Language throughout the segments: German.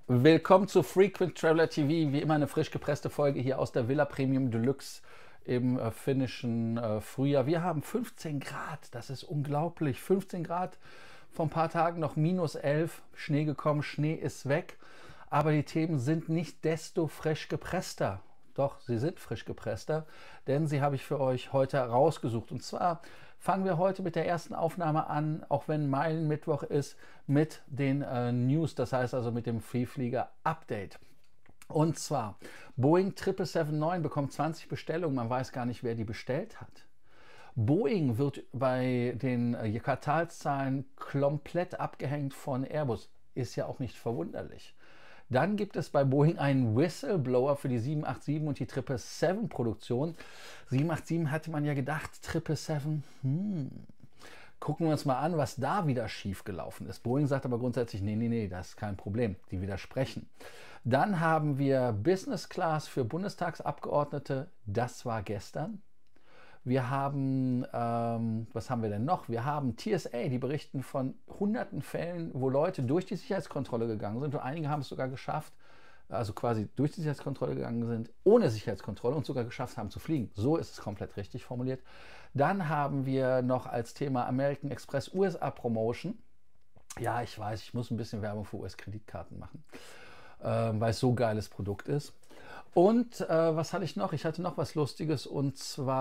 Willkommen zu Frequent Traveler TV, wie immer eine frisch gepresste Folge hier aus der Villa Premium Deluxe im finnischen Frühjahr. Wir haben 15 Grad, das ist unglaublich. 15 Grad, vor ein paar Tagen noch -11, Schnee gekommen, Schnee ist weg. Aber die Themen sind nicht desto frisch gepresster. Doch, sie sind frisch gepresster, denn sie habe ich für euch heute rausgesucht. Und zwar fangen wir heute mit der ersten Aufnahme an, auch wenn Meilenmittwoch ist, mit den News, das heißt also mit dem Freeflieger-Update. Und zwar, Boeing 777-9 bekommt 20 Bestellungen, man weiß gar nicht, wer die bestellt hat. Boeing wird bei den Quartalszahlen komplett abgehängt von Airbus, ist ja auch nicht verwunderlich. Dann gibt es bei Boeing einen Whistleblower für die 787 und die 777-Produktion. 787 hatte man ja gedacht, 777, gucken wir uns mal an, was da wieder schief gelaufen ist. Boeing sagt aber grundsätzlich, nee, das ist kein Problem. Die widersprechen. Dann haben wir Business Class für Bundestagsabgeordnete. Das war gestern. Wir haben, was haben wir denn noch? Wir haben TSA, die berichten von hunderten Fällen, wo Leute durch die Sicherheitskontrolle gegangen sind und einige haben es sogar geschafft, also quasi durch die Sicherheitskontrolle gegangen sind, ohne Sicherheitskontrolle und sogar geschafft haben zu fliegen. So ist es komplett richtig formuliert. Dann haben wir noch als Thema American Express USA Promotion. Ja, ich weiß, ich muss ein bisschen Werbung für US-Kreditkarten machen, weil es so ein geiles Produkt ist. Und was hatte ich noch? Ich hatte noch was Lustiges und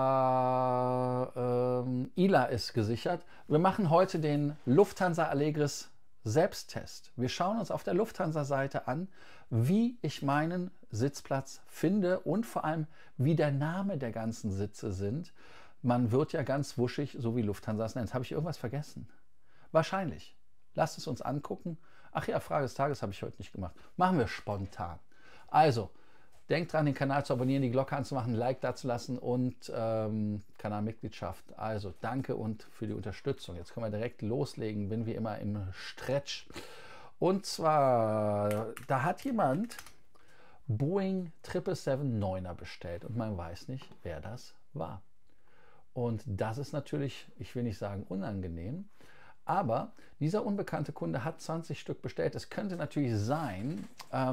zwar ILA ist gesichert. Wir machen heute den Lufthansa Allegris Selbsttest. Wir schauen uns auf der Lufthansa-Seite an, wie ich meinen Sitzplatz finde und vor allem, wie der Name der ganzen Sitze sind. Man wird ja ganz wuschig, so wie Lufthansa es nennt. Habe ich irgendwas vergessen? Wahrscheinlich. Lasst es uns angucken. Ach ja, Frage des Tages habe ich heute nicht gemacht. Machen wir spontan. Also, denkt dran, den Kanal zu abonnieren, die Glocke anzumachen, ein Like dazulassen und Kanalmitgliedschaft. Also danke und für die Unterstützung. Jetzt können wir direkt loslegen, bin wie immer im Stretch. Und zwar, da hat jemand Boeing 777-9er bestellt und man weiß nicht, wer das war. Und das ist natürlich, ich will nicht sagen unangenehm, aber dieser unbekannte Kunde hat 20 Stück bestellt. Es könnte natürlich sein,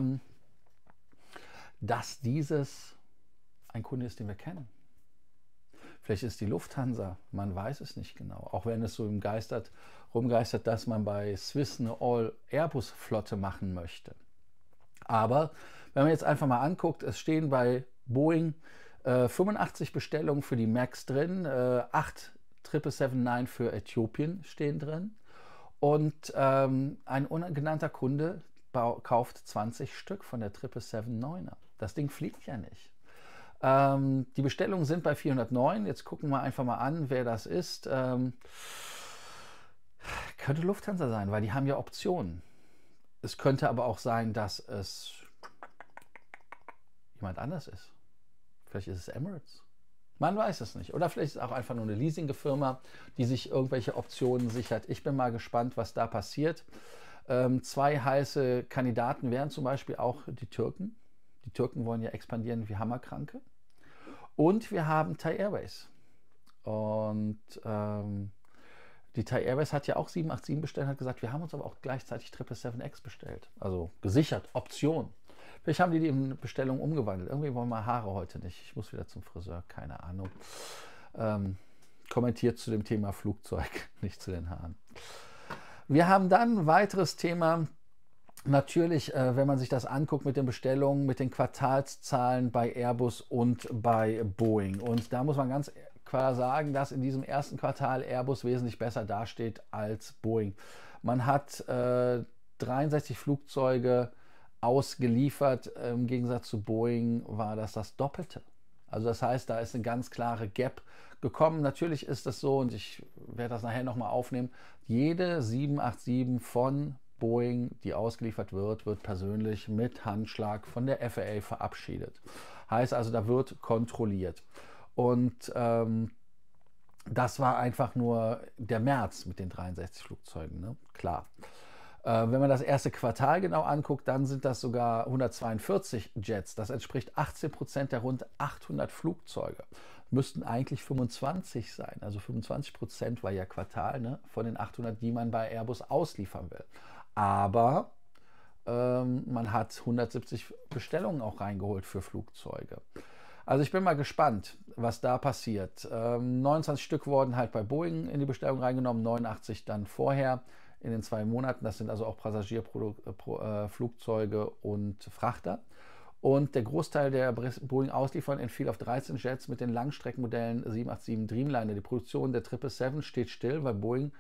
dass dieses ein Kunde ist, den wir kennen. Vielleicht ist die Lufthansa, man weiß es nicht genau. Auch wenn es so rumgeistert, dass man bei Swiss eine All-Airbus-Flotte machen möchte. Aber wenn man jetzt einfach mal anguckt, es stehen bei Boeing 85 Bestellungen für die MAX drin, 8 777-9 für Äthiopien stehen drin und ein ungenannter Kunde kauft 20 Stück von der 777-9er. Das Ding fliegt ja nicht. Die Bestellungen sind bei 409. Jetzt gucken wir einfach mal an, wer das ist. Könnte Lufthansa sein, weil die haben ja Optionen. Es könnte aber auch sein, dass es jemand anders ist. Vielleicht ist es Emirates. Man weiß es nicht. Oder vielleicht ist es auch einfach nur eine Leasingfirma, die sich irgendwelche Optionen sichert. Ich bin mal gespannt, was da passiert. Zwei heiße Kandidaten wären zum Beispiel auch die Türken. Die Türken wollen ja expandieren wie Hammerkranke. Und wir haben Thai Airways. Und die Thai Airways hat ja auch 787 bestellt, hat gesagt, wir haben uns aber auch gleichzeitig 777X bestellt. Also gesichert, Option. Vielleicht haben die in Bestellung umgewandelt. Irgendwie wollen wir Haare heute nicht. Ich muss wieder zum Friseur, keine Ahnung. Kommentiert zu dem Thema Flugzeug, nicht zu den Haaren. Wir haben dann ein weiteres Thema, natürlich, wenn man sich das anguckt mit den Bestellungen, mit den Quartalszahlen bei Airbus und bei Boeing. Und da muss man ganz klar sagen, dass in diesem ersten Quartal Airbus wesentlich besser dasteht als Boeing. Man hat 63 Flugzeuge ausgeliefert, im Gegensatz zu Boeing war das Doppelte. Also das heißt, da ist eine ganz klare Gap gekommen. Natürlich ist es so, und ich werde das nachher nochmal aufnehmen, jede 787 von Boeing, die ausgeliefert wird, wird persönlich mit Handschlag von der FAA verabschiedet. Heißt also, da wird kontrolliert. Und das war einfach nur der März mit den 63 Flugzeugen, ne? Klar. Wenn man das erste Quartal genau anguckt, dann sind das sogar 142 Jets. Das entspricht 18% der rund 800 Flugzeuge. Müssten eigentlich 25 sein. Also 25% war ja Quartal, ne, von den 800, die man bei Airbus ausliefern will. Aber Man hat 170 Bestellungen auch reingeholt für Flugzeuge. Also ich bin mal gespannt, was da passiert. 29 Stück wurden halt bei Boeing in die Bestellung reingenommen, 89 dann vorher in den 2 Monaten. Das sind also auch Passagierflugzeuge und Frachter. Und der Großteil der Boeing-Auslieferungen entfiel auf 13 Jets mit den Langstreckenmodellen 787 Dreamliner. Die Produktion der 777 steht still, weil Boeing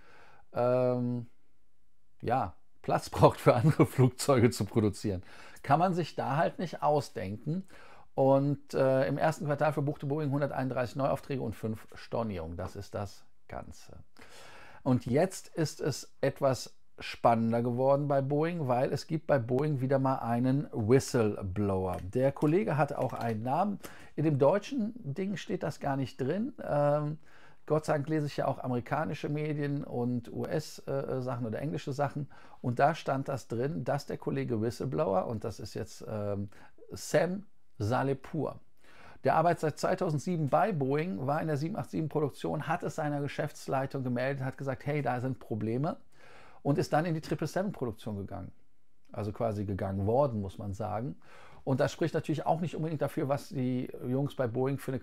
ja, Platz braucht für andere Flugzeuge zu produzieren. Kann man sich da halt nicht ausdenken. Und im ersten Quartal verbuchte Boeing 131 Neuaufträge und 5 Stornierungen. Das ist das Ganze. Und jetzt ist es etwas spannender geworden bei Boeing, weil es gibt bei Boeing wieder mal einen Whistleblower. Der Kollege hat auch einen Namen. In dem deutschen Ding steht das gar nicht drin. Gott sei Dank lese ich ja auch amerikanische Medien und US-Sachen oder englische Sachen. Und da stand das drin, dass der Kollege Whistleblower, und das ist jetzt Sam Salehpour, der arbeitet seit 2007 bei Boeing, war in der 787-Produktion, hat es seiner Geschäftsleitung gemeldet, hat gesagt, hey, da sind Probleme, und ist dann in die 777-Produktion gegangen. Also quasi gegangen worden, muss man sagen. Und das spricht natürlich auch nicht unbedingt dafür, was die Jungs bei Boeing für eine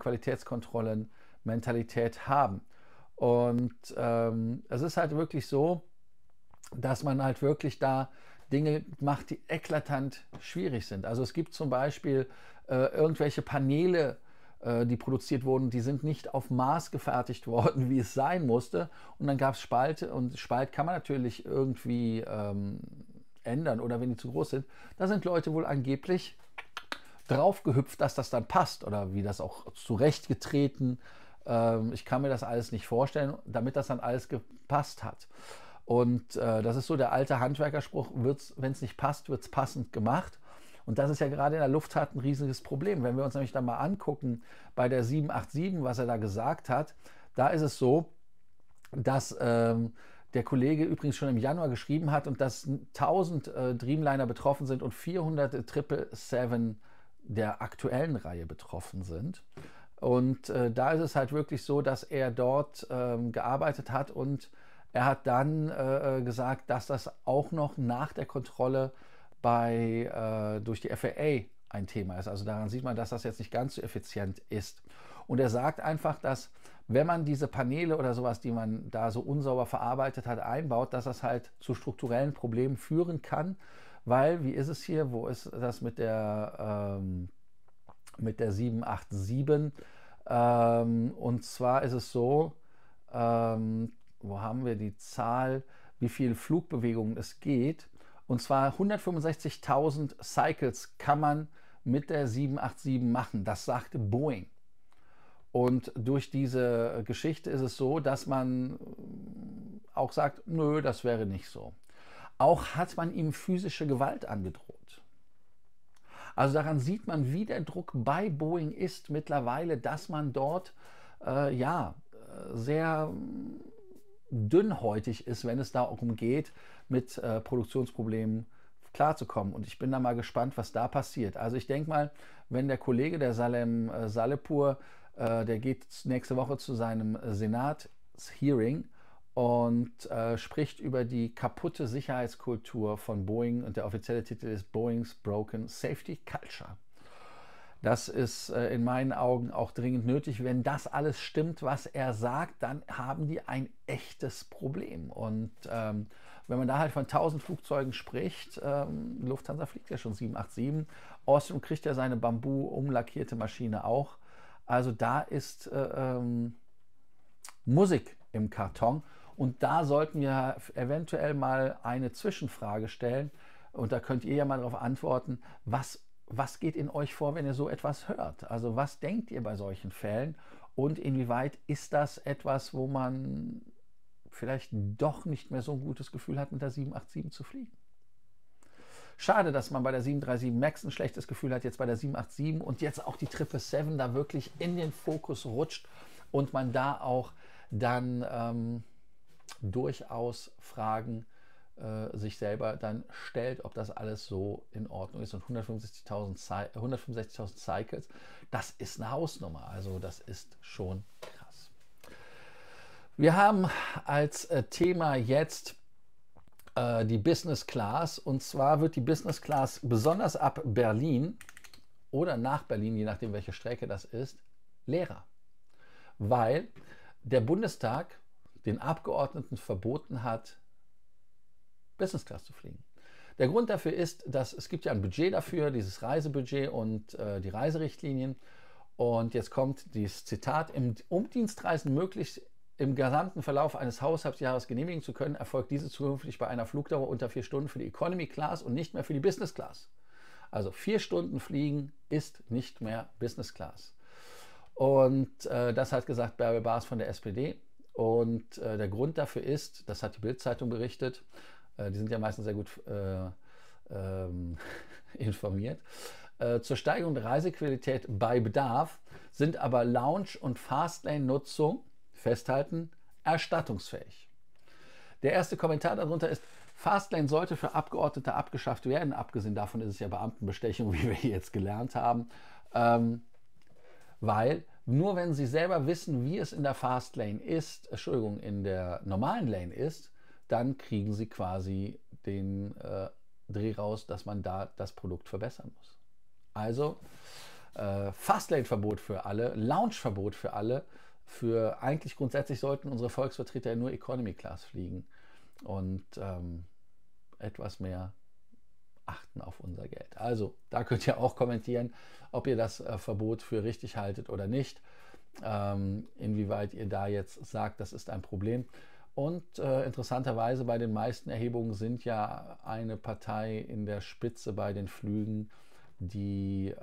Qualitätskontrollen-Mentalität haben. Und es ist halt wirklich so, dass man halt wirklich da Dinge macht, die eklatant schwierig sind. Also es gibt zum Beispiel irgendwelche Paneele, die produziert wurden, die sind nicht auf Maß gefertigt worden, wie es sein musste. Und dann gab es Spalte, und Spalt kann man natürlich irgendwie ändern, oder wenn die zu groß sind. Da sind Leute wohl angeblich drauf gehüpft, dass das dann passt, oder wie das auch zurechtgetreten. Ich kann mir das alles nicht vorstellen, damit das dann alles gepasst hat. Und das ist so der alte Handwerkerspruch, wenn es nicht passt, wird es passend gemacht. Und das ist ja gerade in der Luftfahrt ein riesiges Problem. Wenn wir uns nämlich dann mal angucken, bei der 787, was er da gesagt hat, da ist es so, dass der Kollege übrigens schon im Januar geschrieben hat, und dass 1000 Dreamliner betroffen sind und 400 777 der aktuellen Reihe betroffen sind. Und da ist es halt wirklich so, dass er dort gearbeitet hat, und er hat dann gesagt, dass das auch noch nach der Kontrolle durch die FAA ein Thema ist. Also daran sieht man, dass das jetzt nicht ganz so effizient ist. Und er sagt einfach, dass wenn man diese Paneele oder sowas, die man da so unsauber verarbeitet hat, einbaut, dass das halt zu strukturellen Problemen führen kann. Weil, wie ist es hier, wo ist das mit der 787? Und zwar ist es so, wo haben wir die Zahl, wie viele Flugbewegungen es geht. Und zwar 165.000 Cycles kann man mit der 787 machen. Das sagte Boeing. Und durch diese Geschichte ist es so, dass man auch sagt, nö, das wäre nicht so. Auch hat man ihm physische Gewalt angedroht. Also daran sieht man, wie der Druck bei Boeing ist mittlerweile, dass man dort sehr dünnhäutig ist, wenn es darum geht, mit Produktionsproblemen klarzukommen. Und ich bin da mal gespannt, was da passiert. Also ich denke mal, wenn der Kollege, der Sam Salehpour, der geht nächste Woche zu seinem Senat-Hearing und spricht über die kaputte Sicherheitskultur von Boeing, und der offizielle Titel ist Boeing's Broken Safety Culture. Das ist in meinen Augen auch dringend nötig. Wenn das alles stimmt, was er sagt, dann haben die ein echtes Problem. Und wenn man da halt von 1000 Flugzeugen spricht, Lufthansa fliegt ja schon 787, Austin kriegt ja seine Bambu-umlackierte Maschine auch. Also da ist Musik im Karton. Und da sollten wir eventuell mal eine Zwischenfrage stellen. Und da könnt ihr ja mal darauf antworten, was geht in euch vor, wenn ihr so etwas hört? Also was denkt ihr bei solchen Fällen? Und inwieweit ist das etwas, wo man vielleicht doch nicht mehr so ein gutes Gefühl hat, mit der 787 zu fliegen? Schade, dass man bei der 737 MAX ein schlechtes Gefühl hat, jetzt bei der 787 und jetzt auch die 777 da wirklich in den Fokus rutscht und man da auch dann durchaus Fragen sich selber dann stellt, ob das alles so in Ordnung ist. Und 165.000 Cycles, das ist eine Hausnummer. Also das ist schon krass. Wir haben als Thema jetzt die Business Class. Und zwar wird die Business Class besonders ab Berlin oder nach Berlin, je nachdem welche Strecke das ist, leerer. Weil der Bundestag den Abgeordneten verboten hat, Business Class zu fliegen. Der Grund dafür ist, dass es gibt ja ein Budget dafür, dieses Reisebudget und die Reiserichtlinien. Und jetzt kommt dieses Zitat: Um Dienstreisen möglichst im gesamten Verlauf eines Haushaltsjahres genehmigen zu können, erfolgt diese zukünftig bei einer Flugdauer unter 4 Stunden für die Economy Class und nicht mehr für die Business Class. Also 4 Stunden fliegen ist nicht mehr Business Class. Und das hat gesagt Bärbel Baas von der SPD. Und der Grund dafür ist, das hat die Bild-Zeitung berichtet, die sind ja meistens sehr gut informiert, zur Steigerung der Reisequalität bei Bedarf sind aber Lounge- und Fastlane-Nutzung, festhalten, erstattungsfähig. Der erste Kommentar darunter ist: Fastlane sollte für Abgeordnete abgeschafft werden. Abgesehen davon ist es ja Beamtenbestechung, wie wir hier jetzt gelernt haben. Weil nur wenn Sie selber wissen, wie es in der Fastlane ist, Entschuldigung, in der normalen Lane ist, dann kriegen Sie quasi den Dreh raus, dass man da das Produkt verbessern muss. Also Fastlane-Verbot für alle, Lounge-Verbot für alle. Eigentlich grundsätzlich sollten unsere Volksvertreter ja nur Economy Class fliegen und etwas mehr achten auf unser Geld. Also da könnt ihr auch kommentieren, ob ihr das Verbot für richtig haltet oder nicht, inwieweit ihr da jetzt sagt, das ist ein Problem. Und interessanterweise bei den meisten Erhebungen sind ja eine Partei in der Spitze bei den Flügen, die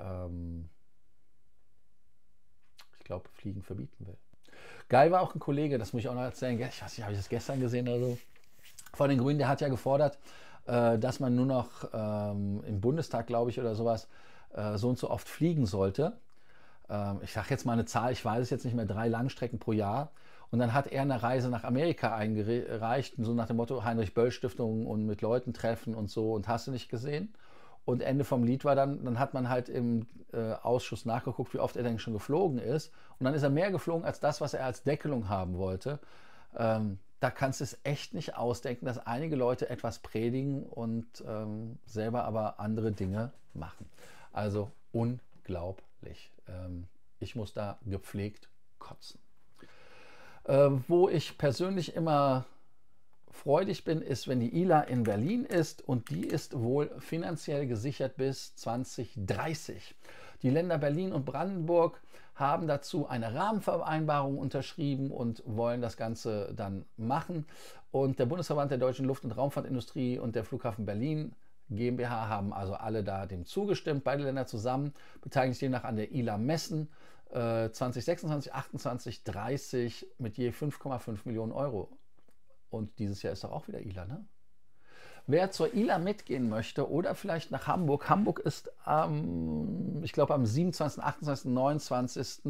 ich glaube, Fliegen verbieten will. Geil war auch ein Kollege, das muss ich auch noch erzählen, ich weiß nicht, habe ich das gestern gesehen oder so, von den Grünen, der hat ja gefordert, dass man nur noch im Bundestag, glaube ich, oder sowas, so und so oft fliegen sollte. Ich sage jetzt mal eine Zahl, ich weiß es jetzt nicht mehr, 3 Langstrecken pro Jahr. Und dann hat er eine Reise nach Amerika eingereicht, so nach dem Motto Heinrich-Böll-Stiftung und mit Leuten treffen und so, und hast du nicht gesehen. Und Ende vom Lied war dann hat man halt im Ausschuss nachgeguckt, wie oft er denn schon geflogen ist. Und dann ist er mehr geflogen als das, was er als Deckelung haben wollte. Da kannst du es echt nicht ausdenken, dass einige Leute etwas predigen und selber aber andere Dinge machen. Also unglaublich. Ich muss da gepflegt kotzen. Wo ich persönlich immer freudig bin, ist, wenn die ILA in Berlin ist, und die ist wohl finanziell gesichert bis 2030. Die Länder Berlin und Brandenburg haben dazu eine Rahmenvereinbarung unterschrieben und wollen das Ganze dann machen. Und der Bundesverband der deutschen Luft- und Raumfahrtindustrie und der Flughafen Berlin GmbH haben also alle da dem zugestimmt. Beide Länder zusammen beteiligen sich demnach an der ILA Messen 2026, 28, 30 mit je 5,5 Millionen Euro. Und dieses Jahr ist doch auch wieder ILA, ne? Wer zur ILA mitgehen möchte oder vielleicht nach Hamburg. Hamburg ist ich glaube am 27., 28., 29.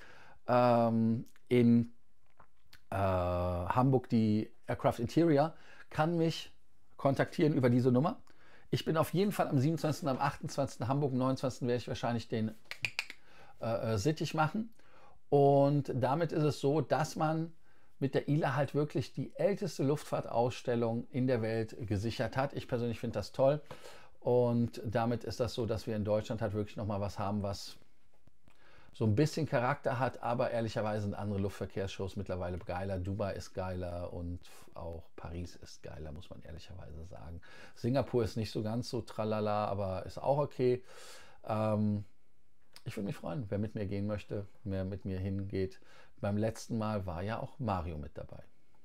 In Hamburg die Aircraft Interior, kann mich kontaktieren über diese Nummer. Ich bin auf jeden Fall am 27. und am 28. in Hamburg, am 29. werde ich wahrscheinlich den Sittich machen. Und damit ist es so, dass man mit der ILA halt wirklich die älteste Luftfahrtausstellung in der Welt gesichert hat. Ich persönlich finde das toll. Und damit ist das so, dass wir in Deutschland halt wirklich nochmal was haben, was so ein bisschen Charakter hat, aber ehrlicherweise sind andere Luftverkehrsshows mittlerweile geiler. Dubai ist geiler und auch Paris ist geiler, muss man ehrlicherweise sagen. Singapur ist nicht so ganz so tralala, aber ist auch okay. Ich würde mich freuen, wer mit mir gehen möchte, wer mit mir hingeht. Beim letzten Mal war ja auch Mario mit dabei.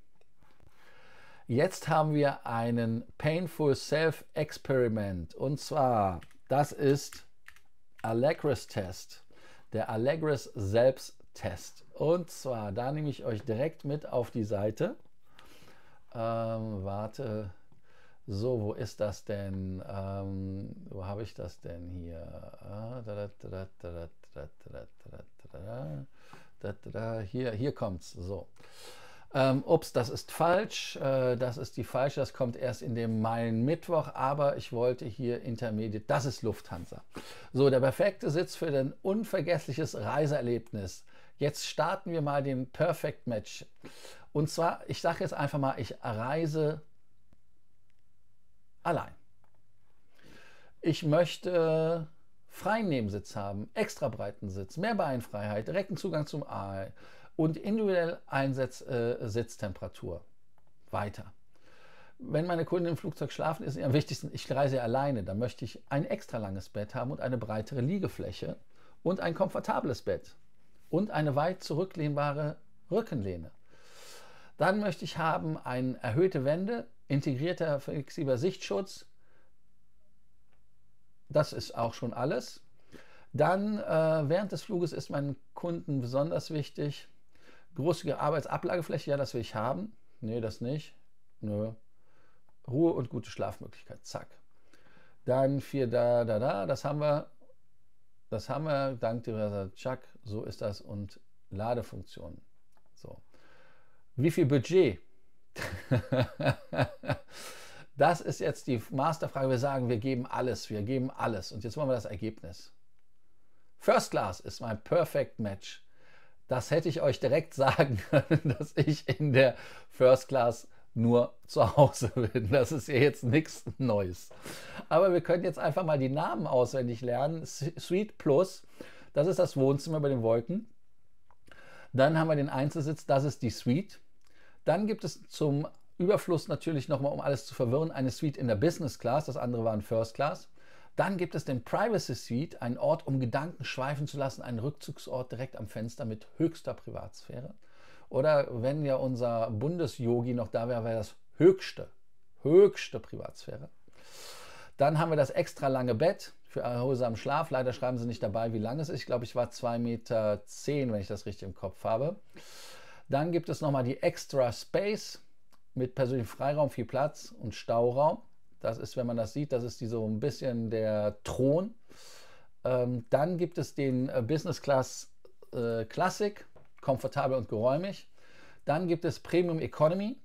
Jetzt haben wir einen Painful Self-Experiment. Und zwar, das ist Allegris Test. Der Allegris Selbsttest. Und zwar, da nehme ich euch direkt mit auf die Seite. Warte. So, wo ist das denn? Wo habe ich das denn hier? Hier kommt's. So. Ups, das ist falsch. Das ist die falsche. Das kommt erst in dem Meilen-Mittwoch. Aber ich wollte hier Intermediate. Das ist Lufthansa. So, der perfekte Sitz für ein unvergessliches Reiseerlebnis. Jetzt starten wir mal den Perfect Match. Und zwar, ich sage jetzt einfach mal, ich reise allein. Ich möchte freien Nebensitz haben, extra breiten Sitz, mehr Beinfreiheit, direkten Zugang zum Aal und individuell Sitztemperatur. Weiter. Wenn meine Kunden im Flugzeug schlafen, ist es am wichtigsten, ich reise alleine, dann möchte ich ein extra langes Bett haben und eine breitere Liegefläche und ein komfortables Bett und eine weit zurücklehnbare Rückenlehne. Dann möchte ich haben eine erhöhte Wände, integrierter flexibler Sichtschutz. Das ist auch schon alles. Dann während des Fluges ist meinen Kunden besonders wichtig, großzügige Arbeitsablagefläche, ja, das will ich haben. Nee, das nicht. Nö. Ruhe und gute Schlafmöglichkeit. Zack. Dann 4 das haben wir. Das haben wir, dank der Chuck, so ist das und Ladefunktionen. So. Wie viel Budget? Das ist jetzt die Masterfrage. Wir sagen, wir geben alles. Und jetzt wollen wir das Ergebnis. First Class ist mein Perfect Match. Das hätte ich euch direkt sagen können, dass ich in der First Class nur zu Hause bin. Das ist ja jetzt nichts Neues. Aber wir können jetzt einfach mal die Namen auswendig lernen. Suite Plus, das ist das Wohnzimmer bei den Wolken. Dann haben wir den Einzelsitz, das ist die Suite. Dann gibt es zum Überfluss natürlich nochmal, um alles zu verwirren, eine Suite in der Business Class, das andere war in First Class. Dann gibt es den Privacy Suite, einen Ort, um Gedanken schweifen zu lassen, einen Rückzugsort direkt am Fenster mit höchster Privatsphäre. Oder wenn ja unser Bundesyogi noch da wäre, wäre das höchste Privatsphäre. Dann haben wir das extra lange Bett für erholsamen Schlaf. Leider schreiben sie nicht dabei, wie lang es ist. Ich glaube, ich war 2,10 Meter, wenn ich das richtig im Kopf habe. Dann gibt es nochmal die Extra Space mit persönlichem Freiraum, viel Platz und Stauraum. Das ist, wenn man das sieht, das ist so ein bisschen der Thron. Dann gibt es den Business Class Classic, komfortabel und geräumig. Dann gibt es Premium Economy,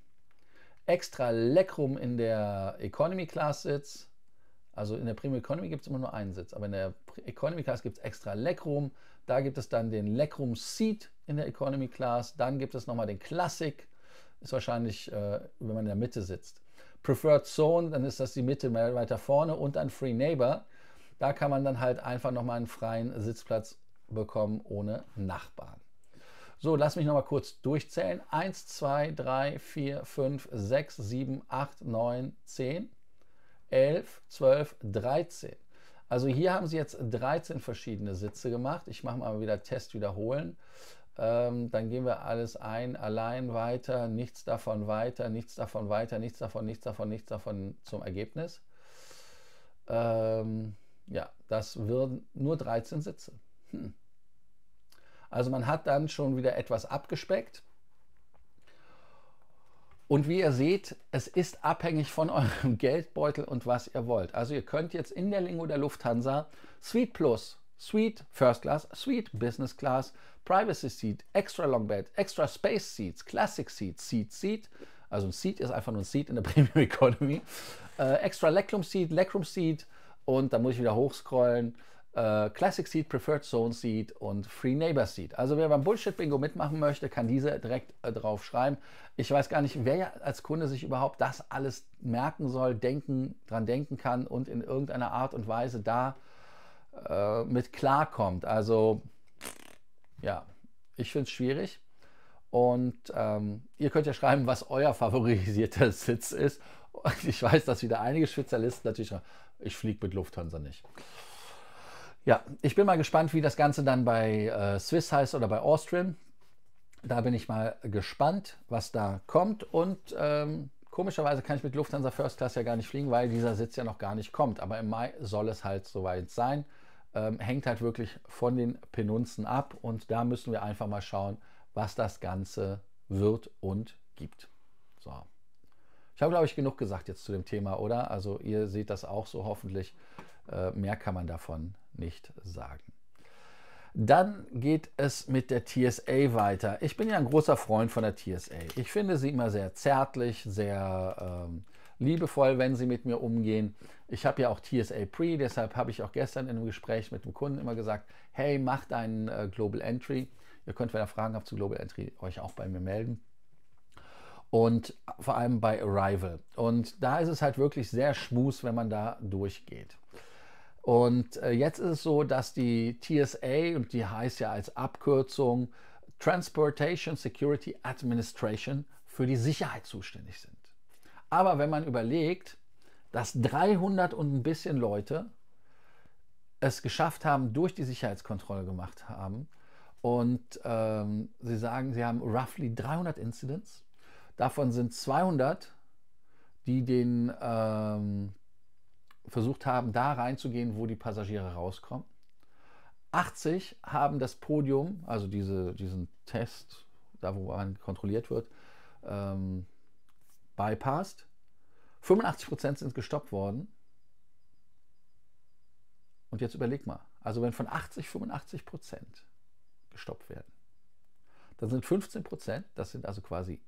extra Leckroom in der Economy Class Sitz. Also in der Premium Economy gibt es immer nur einen Sitz, aber in der Economy Class gibt es extra Leckroom. Da gibt es dann den Leckroom Seat in der Economy Class. Dann gibt es nochmal den Classic, ist wahrscheinlich, wenn man in der Mitte sitzt. Preferred Zone, dann ist das die Mitte mehr weiter vorne und ein Free Neighbor. Da kann man dann halt einfach nochmal einen freien Sitzplatz bekommen ohne Nachbarn. So, lass mich nochmal kurz durchzählen. 1, 2, 3, 4, 5, 6, 7, 8, 9, 10, 11, 12, 13. Also hier haben sie jetzt 13 verschiedene Sitze gemacht. Ich mache mal wieder Test wiederholen. Dann gehen wir alles ein, allein weiter, nichts davon weiter, nichts davon weiter, nichts davon, nichts davon, nichts davon zum Ergebnis. Ja, das würden nur 13 Sitze. Also man hat dann schon wieder etwas abgespeckt. Und wie ihr seht, es ist abhängig von eurem Geldbeutel und was ihr wollt. Also ihr könnt jetzt in der Lingo der Lufthansa Suite Plus, Suite First Class, Suite Business Class, Privacy Seat, Extra Long Bed, Extra Space Seats, Classic Seat, Seat. Also ein Seat ist einfach nur ein Seat in der Premium Economy. Extra Legroom Seat und da muss ich wieder hochscrollen. Classic Seat, Preferred Zone Seat und Free Neighbor Seat. Also wer beim Bullshit Bingo mitmachen möchte, kann diese direkt drauf schreiben. Ich weiß gar nicht, wer ja als Kunde sich überhaupt das alles merken soll, dran denken kann und in irgendeiner Art und Weise da mit klarkommt. Also ja, ich finde es schwierig. Und ihr könnt ja schreiben, was euer favorisierter Sitz ist. Und ich weiß, dass wieder einige Spezialisten natürlich schreiben, ich fliege mit Lufthansa nicht. Ja, ich bin mal gespannt, wie das Ganze dann bei Swiss heißt oder bei Austrian. Da bin ich mal gespannt, was da kommt. Und komischerweise kann ich mit Lufthansa First Class ja gar nicht fliegen, weil dieser Sitz ja noch gar nicht kommt. Aber im Mai soll es halt soweit sein. Hängt halt wirklich von den Penunzen ab. Und da müssen wir einfach mal schauen, was das Ganze wird und gibt. So. Ich habe, glaube ich, genug gesagt jetzt zu dem Thema, oder? Also ihr seht das auch so hoffentlich. Mehr kann man davon nicht sagen. Dann geht es mit der TSA weiter. Ich bin ja ein großer Freund von der TSA. Ich finde sie immer sehr zärtlich, sehr liebevoll, wenn sie mit mir umgehen. Ich habe ja auch TSA Pre, deshalb habe ich auch gestern in einem Gespräch mit dem Kunden immer gesagt, hey, macht einen Global Entry. Ihr könnt, wenn ihr Fragen habt zu Global Entry, euch auch bei mir melden. und vor allem bei Arrival. Und da ist es halt wirklich sehr schmus, wenn man da durchgeht. Und jetzt ist es so, dass die TSA, und die heißt ja als Abkürzung Transportation Security Administration, für die Sicherheit zuständig sind. Aber wenn man überlegt, dass 300 und ein bisschen Leute es geschafft haben, durch die Sicherheitskontrolle gemacht haben, und sie sagen, sie haben roughly 300 Incidents, davon sind 200, die den versucht haben, da reinzugehen, wo die Passagiere rauskommen. 80 haben das Podium, also diesen Test, da wo man kontrolliert wird, bypassed. 85% sind gestoppt worden. Und jetzt überleg mal, also wenn von 80 85% gestoppt werden, dann sind 15%, das sind also quasi,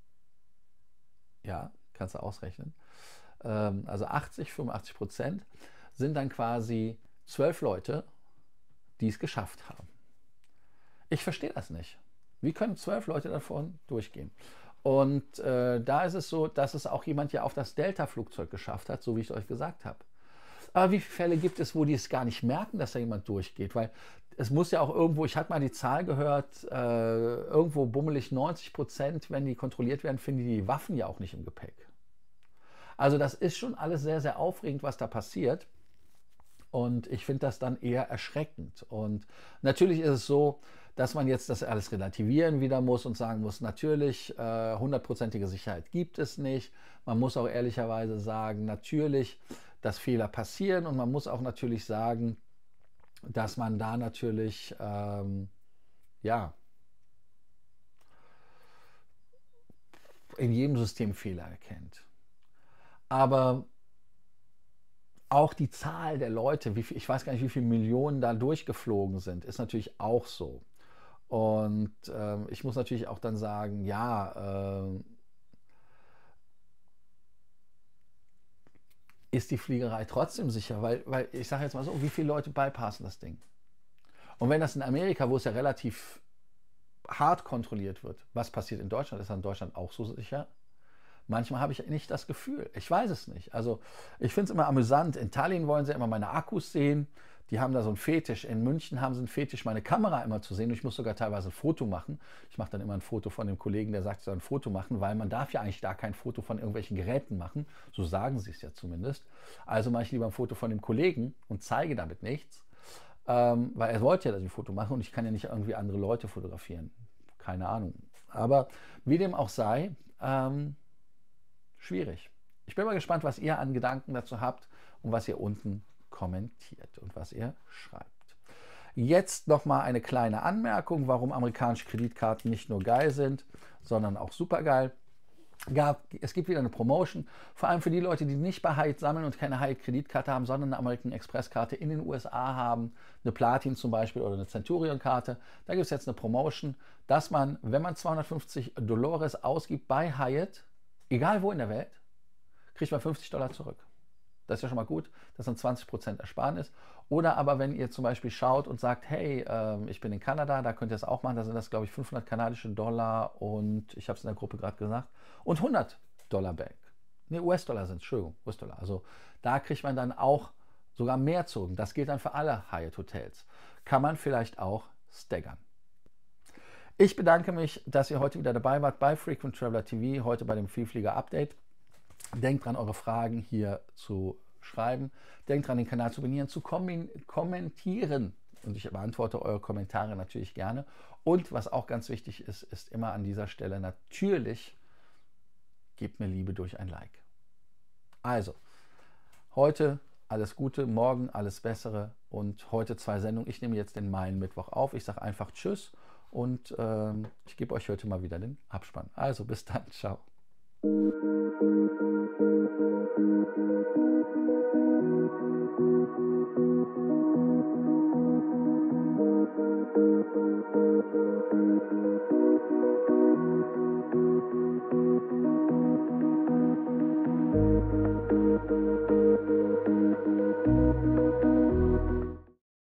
ja, kannst du ausrechnen, also 85% sind dann quasi 12 Leute, die es geschafft haben. Ich verstehe das nicht. Wie können 12 Leute davon durchgehen? Und da ist es so, dass es auch jemand ja auf das Delta-Flugzeug geschafft hat, so wie ich euch gesagt habe. Aber wie viele Fälle gibt es, wo die es gar nicht merken, dass da jemand durchgeht? Weil es muss ja auch irgendwo, ich hatte mal die Zahl gehört, irgendwo bummelig 90%, wenn die kontrolliert werden, finden die Waffen ja auch nicht im Gepäck. Also das ist schon alles sehr, sehr aufregend, was da passiert. Und ich finde das dann eher erschreckend. Und natürlich ist es so, dass man jetzt das alles relativieren wieder muss und sagen muss, natürlich, 100%ige Sicherheit gibt es nicht. Man muss auch ehrlicherweise sagen, natürlich, dass Fehler passieren. Und man muss auch natürlich sagen, dass man da natürlich, ja, in jedem System Fehler erkennt. Aber auch die Zahl der Leute, ich weiß gar nicht, wie viele Millionen da durchgeflogen sind, ist natürlich auch so. Und ich muss natürlich auch dann sagen, ja, ist die Fliegerei trotzdem sicher? Weil ich sage jetzt mal so, wie viele Leute bypassen das Ding? Und wenn das in Amerika, wo es ja relativ hart kontrolliert wird, was passiert in Deutschland? Ist das in Deutschland auch so sicher? Manchmal habe ich nicht das Gefühl. Ich weiß es nicht. Also ich finde es immer amüsant. In Tallinn wollen sie immer meine Akkus sehen. Die haben da so einen Fetisch. In München haben sie einen Fetisch, meine Kamera immer zu sehen. Und ich muss sogar teilweise ein Foto machen. Ich mache dann immer ein Foto von dem Kollegen, der sagt, ich soll ein Foto machen, weil man darf ja eigentlich da kein Foto von irgendwelchen Geräten machen. So sagen sie es ja zumindest. Also mache ich lieber ein Foto von dem Kollegen und zeige damit nichts. Weil er wollte ja, dass ich ein Foto mache und ich kann ja nicht irgendwie andere Leute fotografieren. Keine Ahnung. Aber wie dem auch sei, schwierig. Ich bin mal gespannt, was ihr an Gedanken dazu habt und was ihr unten kommentiert und was ihr schreibt. Jetzt nochmal eine kleine Anmerkung, warum amerikanische Kreditkarten nicht nur geil sind, sondern auch super geil. Es gibt wieder eine Promotion, vor allem für die Leute, die nicht bei Hyatt sammeln und keine Hyatt-Kreditkarte haben, sondern eine American Express-Karte in den USA haben, eine Platin zum Beispiel oder eine Centurion-Karte. Da gibt es jetzt eine Promotion, dass man, wenn man 250 Dolores ausgibt bei Hyatt, egal wo in der Welt, kriegt man $50 zurück. Das ist ja schon mal gut, das sind 20% Ersparnis. Oder aber wenn ihr zum Beispiel schaut und sagt, hey, ich bin in Kanada, da könnt ihr es auch machen, da sind das, glaube ich, 500 kanadische Dollar und ich habe es in der Gruppe gerade gesagt, und $100 back. Ne, US-Dollar sind es, Entschuldigung, US-Dollar. Also da kriegt man dann auch sogar mehr zurück. Das gilt dann für alle Hyatt-Hotels. Kann man vielleicht auch staggern. Ich bedanke mich, dass ihr heute wieder dabei wart bei Frequent Traveler TV, heute bei dem Vielflieger Update. Denkt dran, eure Fragen hier zu schreiben. Denkt dran, den Kanal zu abonnieren, zu kommentieren. Und ich beantworte eure Kommentare natürlich gerne. Und was auch ganz wichtig ist, ist immer an dieser Stelle natürlich, gebt mir Liebe durch ein Like. Also, heute alles Gute, morgen alles Bessere und heute 2 Sendungen. Ich nehme jetzt den Mittwoch auf. Ich sage einfach Tschüss und ich gebe euch heute mal wieder den Abspann. Also, bis dann. Ciao.